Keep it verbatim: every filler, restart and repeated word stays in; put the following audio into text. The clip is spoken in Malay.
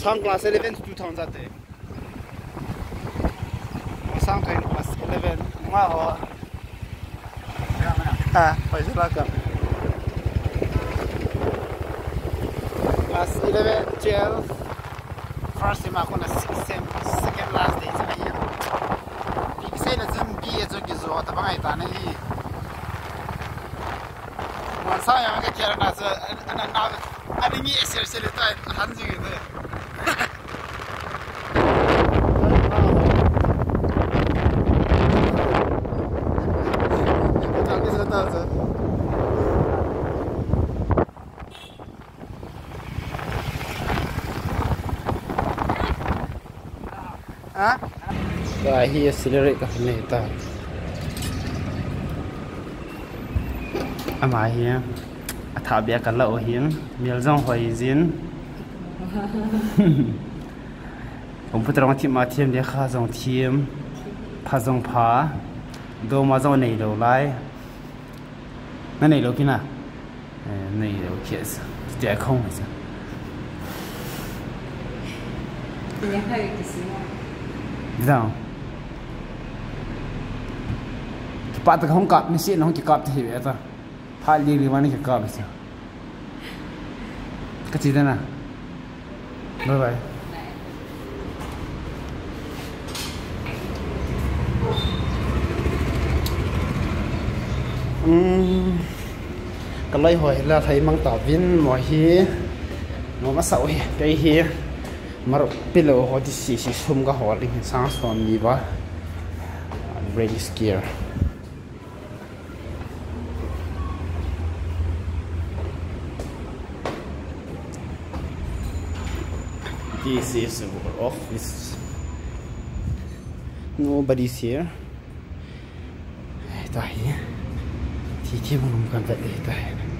sang class eleven two thousand te sang train class eleven nga ho ha pai sa ka class eleven twelve first ma ko na second last day sa kanya bi sai na zum bi ya zo ki zo ta bangai ta na yi man sa ya ga kira na sa ana na ana ni esir sel ta hanji ne ah dah hi accelerate ka ne ta ama hi atha bia ka la o hiang mial jong hoi jin computer ma thi ma thiam de kha jong thiam pha jong pha do ma jong nei lo lai na nei lo kina nei lo kies de khong sa 你还有几时吗？ Sao? Bạn ta không cọp, nó sẽ nó không chỉ cọp thì vậy ta. Phải đi đi mà nó chỉ cọp sao? Cái gì đây nè? Bye bye. Ừm, cái lời hỏi là thấy mang tỏ viên mọi hi, nó mà sợ cái hi. Mar pillow ho di si si sum ga ho ling sang som ni ba I'm really scared. This is our office. Nobody's here. Tahi. Ti ti mun kan ta ta.